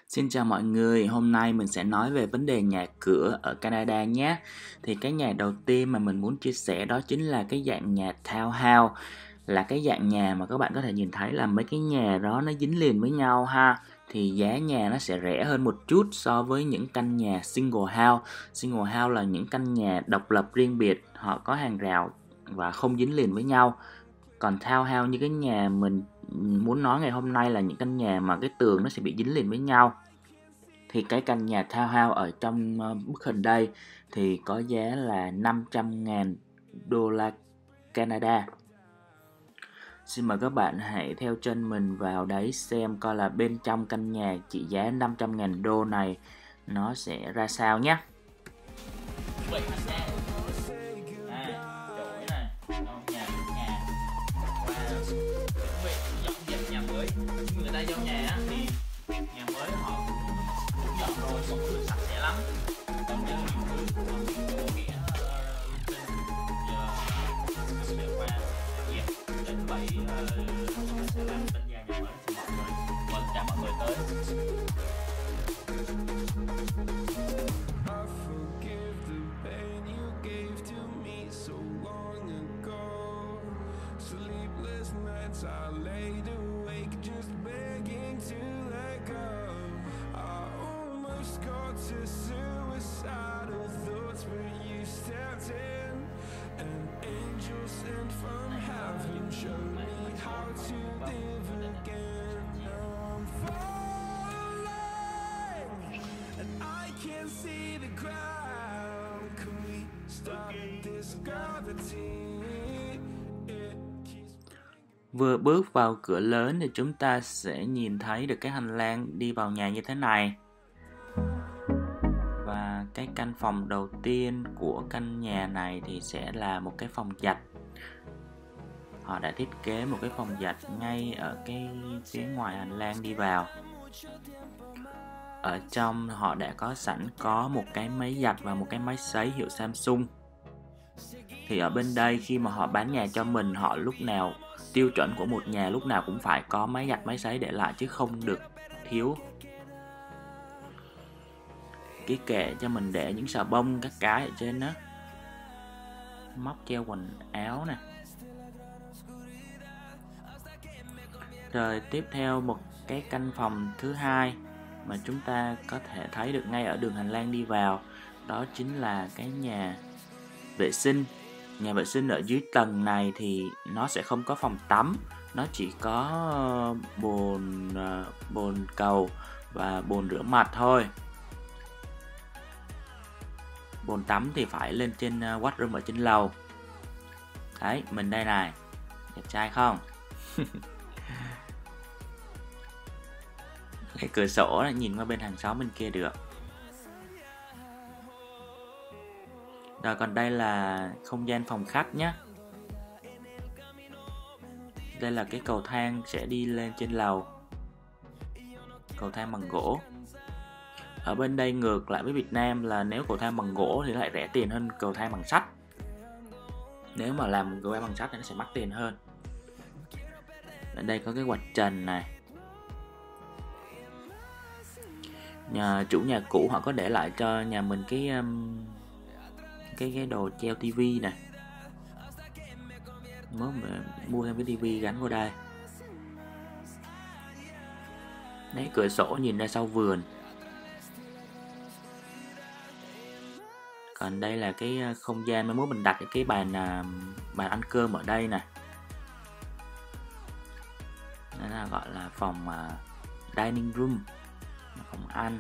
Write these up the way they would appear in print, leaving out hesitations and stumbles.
Xin chào mọi người, hôm nay mình sẽ nói về vấn đề nhà cửa ở Canada nhé. Thì cái nhà đầu tiên mà mình muốn chia sẻ đó chính là cái dạng nhà townhouse, là cái dạng nhà mà các bạn có thể nhìn thấy là mấy cái nhà đó nó dính liền với nhau ha. Thì giá nhà nó sẽ rẻ hơn một chút so với những căn nhà single house. Single house là những căn nhà độc lập riêng biệt, họ có hàng rào và không dính liền với nhau. Còn townhouse như cái nhà mình muốn nói ngày hôm nay là những căn nhà mà cái tường nó sẽ bị dính liền với nhau. Thì cái căn nhà townhouse ở trong bức hình đây thì có giá là 500.000 đô la Canada. Xin mời các bạn hãy theo chân mình vào đấy xem coi là bên trong căn nhà trị giá 500.000 đô này nó sẽ ra sao nhé. Người ta giao nhà thì nhà mới họ cũng dọn rồi, cũng được sạch sẽ lắm. Còn như những thứ có nghĩa giờ đều qua dẹp đến vậy sẽ làm bên nhà mới cho mọi người, mời tất cả mọi người tới. I laid awake just begging to let go. I almost got to suicidal thoughts, but you stepped in. An angel sent from heaven showed me how to live again. Now I'm falling and I can't see the ground. Can we stop this gravity? Vừa bước vào cửa lớn thì chúng ta sẽ nhìn thấy được cái hành lang đi vào nhà như thế này. Và cái căn phòng đầu tiên của căn nhà này thì sẽ là một cái phòng giặt. Họ đã thiết kế một cái phòng giặt ngay ở cái phía ngoài hành lang đi vào. Ở trong họ đã có sẵn có một cái máy giặt và một cái máy sấy hiệu Samsung. Thì ở bên đây khi mà họ bán nhà cho mình, họ lúc nào tiêu chuẩn của một nhà lúc nào cũng phải có máy giặt máy sấy để lại chứ không được thiếu. Cái kệ cho mình để những xà bông các cái ở trên đó, móc treo quần áo nè. Rồi tiếp theo một cái căn phòng thứ hai mà chúng ta có thể thấy được ngay ở đường hành lang đi vào, đó chính là cái nhà vệ sinh. Nhà vệ sinh ở dưới tầng này thì nó sẽ không có phòng tắm, nó chỉ có bồn cầu và bồn rửa mặt thôi. Bồn tắm thì phải lên trên washroom ở trên lầu. Đấy, mình đây này, đẹp trai không? Cái cửa sổ này nhìn qua bên hàng xóm bên kia được. Rồi còn đây là không gian phòng khách nhé. Đây là cái cầu thang sẽ đi lên trên lầu. Cầu thang bằng gỗ. Ở bên đây ngược lại với Việt Nam là nếu cầu thang bằng gỗ thì lại rẻ tiền hơn cầu thang bằng sắt. Nếu mà làm cầu thang bằng sắt thì nó sẽ mắc tiền hơn. Ở đây có cái quạt trần này. Chủ nhà cũ họ có để lại cho nhà mình cái đồ treo tivi này, mới mua thêm cái tivi gắn vào đây. Đấy, cửa sổ nhìn ra sau vườn. Còn đây là cái không gian mới mình đặt cái bàn ăn cơm ở đây nè. Đó là gọi là phòng dining room, phòng ăn.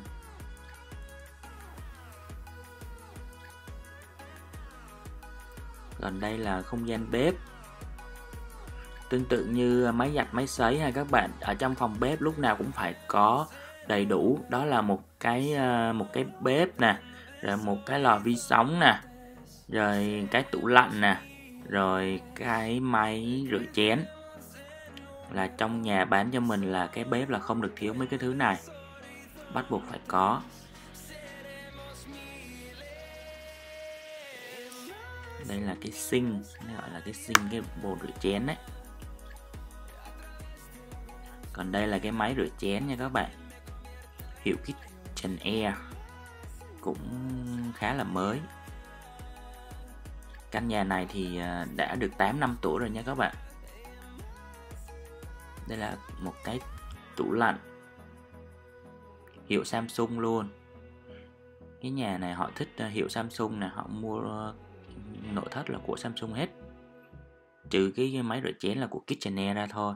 Còn đây là không gian bếp. Tương tự như máy giặt máy sấy ha các bạn, ở trong phòng bếp lúc nào cũng phải có đầy đủ, đó là một cái bếp nè, rồi một cái lò vi sóng nè, rồi cái tủ lạnh nè, rồi cái máy rửa chén. Là trong nhà bán cho mình là cái bếp là không được thiếu mấy cái thứ này, bắt buộc phải có. Đây là cái sink, gọi là cái sink, cái bồn rửa chén đấy. Còn đây là cái máy rửa chén nha các bạn. hiệu Kitchen Air, cũng khá là mới. Căn nhà này thì đã được 8 năm tuổi rồi nha các bạn. Đây là một cái tủ lạnh hiệu Samsung luôn. Cái nhà này họ thích hiệu Samsung nè, họ mua nội thất là của Samsung hết, trừ cái máy rửa chén là của KitchenAid ra thôi.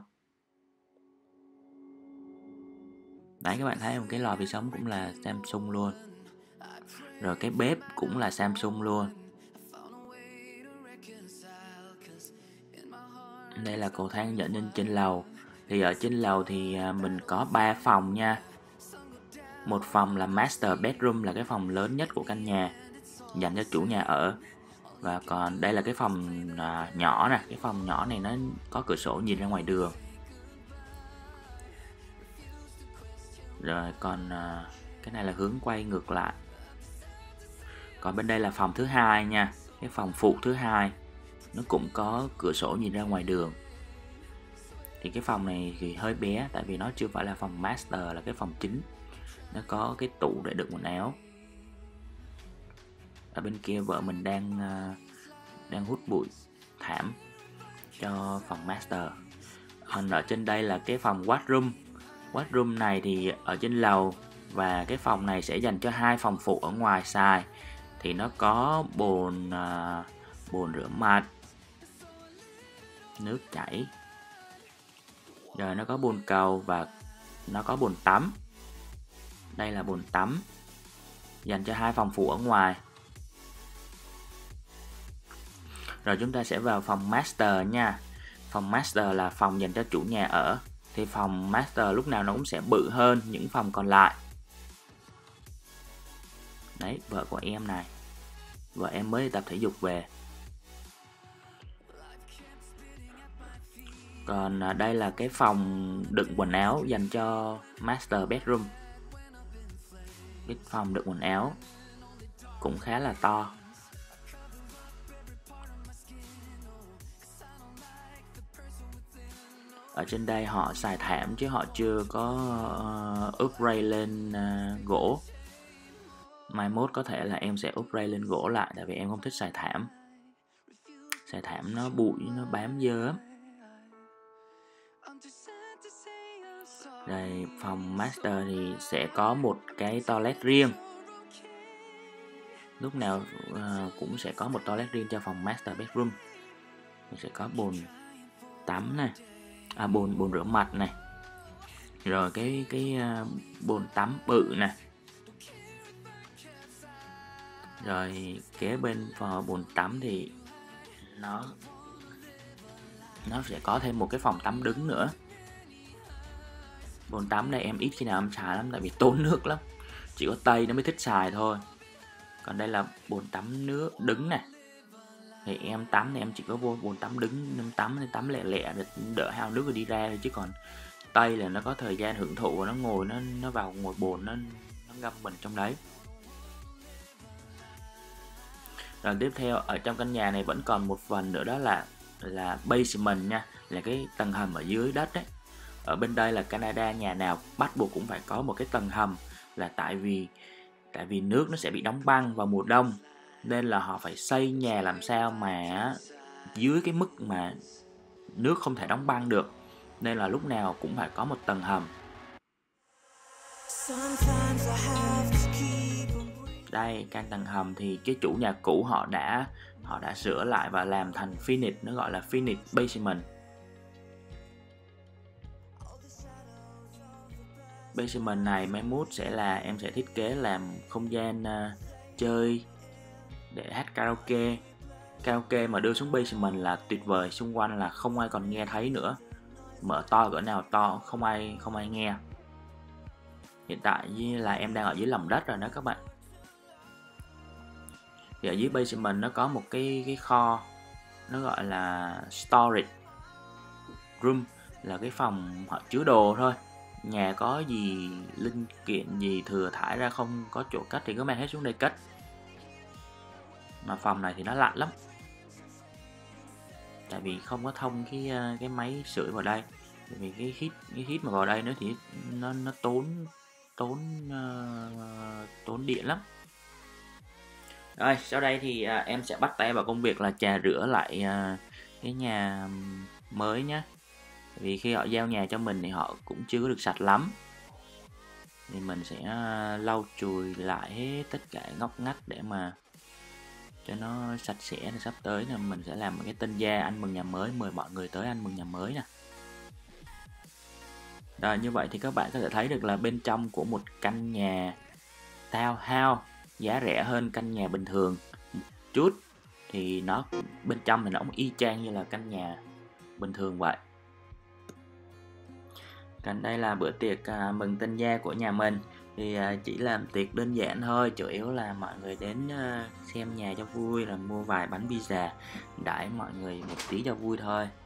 Đấy, các bạn thấy không, cái lò vi sóng cũng là Samsung luôn, rồi cái bếp cũng là Samsung luôn. Đây là cầu thang dẫn lên trên lầu. Thì ở trên lầu thì mình có 3 phòng nha. Một phòng là master bedroom, là cái phòng lớn nhất của căn nhà, dành cho chủ nhà ở. Và còn đây là cái phòng nhỏ nè. Cái phòng nhỏ này nó có cửa sổ nhìn ra ngoài đường. Rồi còn cái này là hướng quay ngược lại. Còn bên đây là phòng thứ hai nha, cái phòng phụ thứ hai, nó cũng có cửa sổ nhìn ra ngoài đường. Thì cái phòng này thì hơi bé, tại vì nó chưa phải là phòng master, là cái phòng chính. Nó có cái tủ để đựng quần áo. Ở bên kia vợ mình đang hút bụi thảm cho phòng master. Còn ở trên đây là cái phòng washroom. Washroom này thì ở trên lầu, và cái phòng này sẽ dành cho 2 phòng phụ ở ngoài xài. Thì nó có bồn rửa mặt, nước chảy, rồi nó có bồn cầu và nó có bồn tắm. Đây là bồn tắm dành cho 2 phòng phụ ở ngoài. Rồi chúng ta sẽ vào phòng master nha. Phòng master là phòng dành cho chủ nhà ở. Thì phòng master lúc nào nó cũng sẽ bự hơn những phòng còn lại. Đấy, vợ của em này, vợ em mới tập thể dục về. Còn đây là cái phòng đựng quần áo dành cho master bedroom. Cái phòng đựng quần áo cũng khá là to. Ở trên đây họ xài thảm chứ họ chưa có upgrade lên gỗ. Mai mốt có thể là em sẽ upgrade lên gỗ lại, tại vì em không thích xài thảm. Xài thảm nó bụi, nó bám dơ lắm. Đây, phòng master thì sẽ có một cái toilet riêng. Lúc nào cũng sẽ có một toilet riêng cho phòng master bedroom. Mình sẽ có bồn tắm này, bồn rửa mặt này, rồi cái bồn tắm bự này. Rồi kế bên bồn tắm thì nó sẽ có thêm một cái phòng tắm đứng nữa. Bồn tắm này em ít khi nào em xài lắm, tại vì tốn nước lắm, chỉ có Tây nó mới thích xài thôi. Còn đây là bồn tắm nước đứng này. Thì em tắm thì em chỉ có vô bồn tắm đứng, em tắm lẹ lẹ để đỡ hao nước rồi đi ra thôi. Chứ còn Tây là nó có thời gian hưởng thụ, và nó ngồi nó vào ngồi bồn, nó ngâm mình trong đấy. Rồi tiếp theo ở trong căn nhà này vẫn còn một phần nữa, đó là basement nha, là cái tầng hầm ở dưới đất đấy. Ở bên đây là Canada, nhà nào bắt buộc cũng phải có một cái tầng hầm, là tại vì nước nó sẽ bị đóng băng vào mùa đông, nên là họ phải xây nhà làm sao mà dưới cái mức mà nước không thể đóng băng được, nên là lúc nào cũng phải có một tầng hầm. Đây, căn tầng hầm thì cái chủ nhà cũ họ đã sửa lại và làm thành finish, nó gọi là finish basement. Basement này mai mốt sẽ là em sẽ thiết kế làm không gian chơi để hát karaoke. Karaoke mà đưa xuống basement là tuyệt vời, xung quanh là không ai còn nghe thấy nữa. Mở to cỡ nào to không ai nghe. Hiện tại là em đang ở dưới lòng đất rồi đó các bạn. Thì ở dưới basement nó có một cái kho, nó gọi là storage room, là cái phòng họ chứa đồ thôi. Nhà có gì linh kiện gì thừa thải ra không có chỗ cất thì cứ mang hết xuống đây cất. Mà phòng này thì nó lạnh lắm, tại vì không có thông cái máy sưởi vào đây. Tại vì cái heat mà vào đây nữa thì nó tốn tốn điện lắm. Rồi sau đây thì em sẽ bắt tay vào công việc là chà rửa lại cái nhà mới nhé. Vì khi họ giao nhà cho mình thì họ cũng chưa có được sạch lắm, thì mình sẽ lau chùi lại hết tất cả ngóc ngách để mà cho nó sạch sẽ. Thì sắp tới là mình sẽ làm một cái tân gia ăn mừng nhà mới, mời mọi người tới ăn mừng nhà mới nè. Rồi như vậy thì các bạn có thể thấy được là bên trong của một căn nhà townhouse giá rẻ hơn căn nhà bình thường một chút, thì nó bên trong thì nó cũng y chang như là căn nhà bình thường vậy. Còn đây là bữa tiệc mừng tân gia của nhà mình, thì chỉ làm tiệc đơn giản thôi, chủ yếu là mọi người đến xem nhà cho vui, rồi mua vài bánh pizza đãi mọi người một tí cho vui thôi.